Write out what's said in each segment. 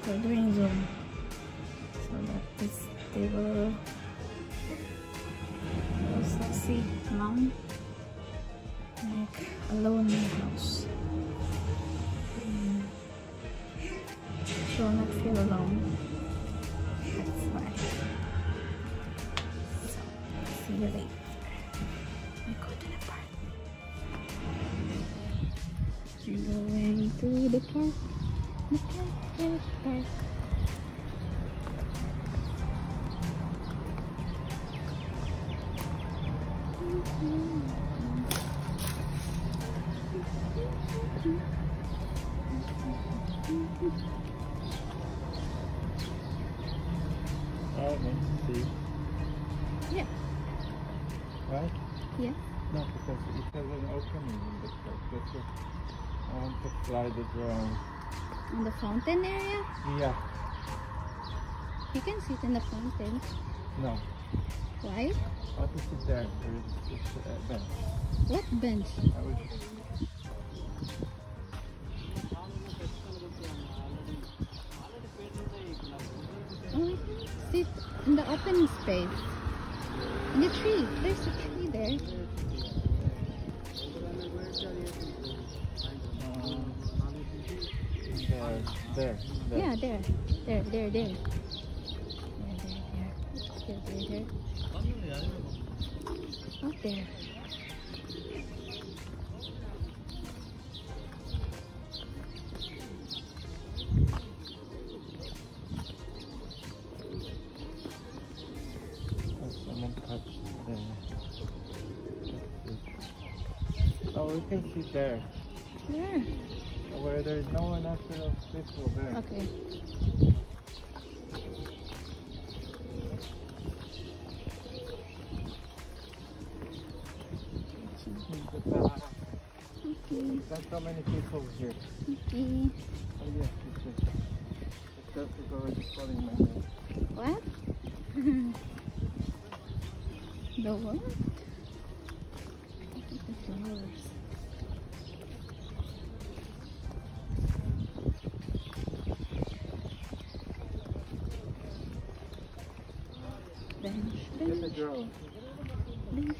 We're doing Zoom. So that is they will also see mom like alone in the house. She will not feel alone. That's why. So see you later. We go to the park. We're going to the park. The park. See? Yeah. Right? Yeah. No, because it has an opening in the truck. That's what I want to slide it around. In the fountain area? Yeah. You can sit in the fountain. No. Why? What is it there? There is a bench. What bench? I will Oh, you can sit in the open space. In the tree. There's a tree there. there. Yeah, there. There. There. Up there. Someone touched there. Oh, we can sit there. Where? Where there's no one after the people there. Okay. Okay. There's so many people here. Okay. Oh yes, it's just already calling my name. What? The what? The flowers. Bench. Get the girl. Bench.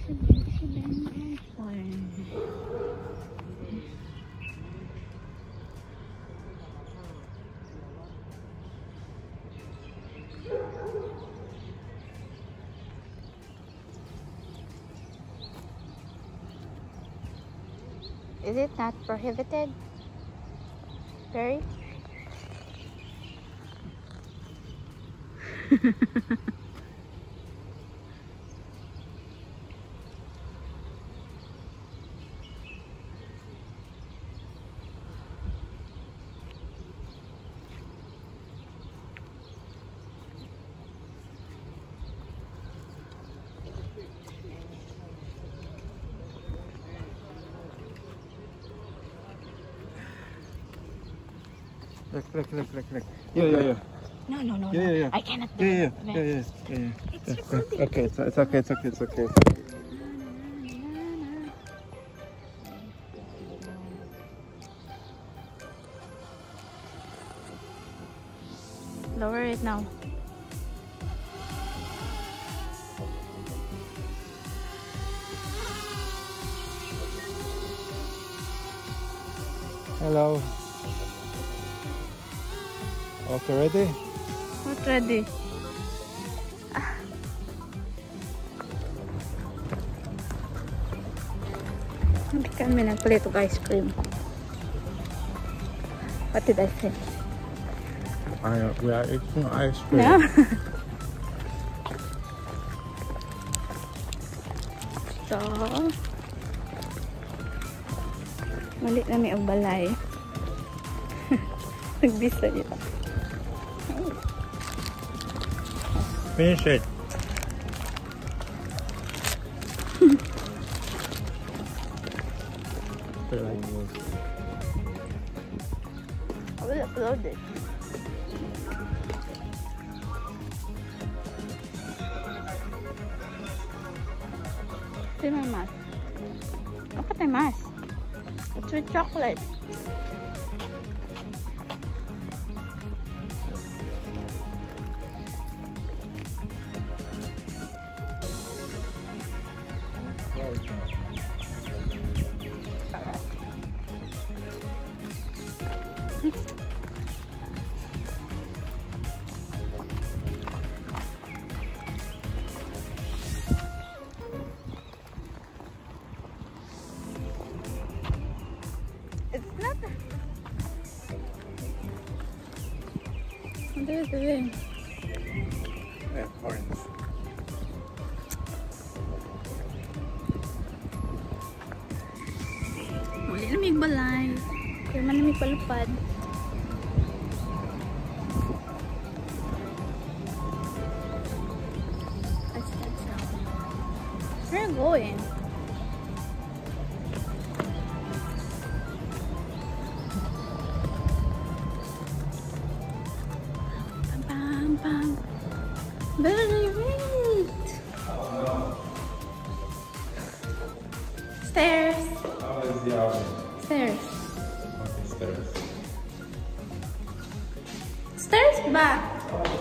Is it not prohibited? Very? Look. Yeah. No. Yeah. I cannot do Yeah. it. It's recording. Okay, it's okay. Lower it now. Hello. Okay, ready? Not ready. Hindi kami nagpalit of ice cream. What did I say? We are eating ice cream. No. So, mali na may ang balay. Nagbisay. Finish it. I will upload it. See my mask. Look at my mask. It's with chocolate. It's not. There's the wind. Orange. Wala lamig balay. Kaya malamig palupad. What's that sound? Where are you going? Pam pam pam. Very wait. Stairs. How is the oven? Stairs. Okay, stairs. Stairs ba?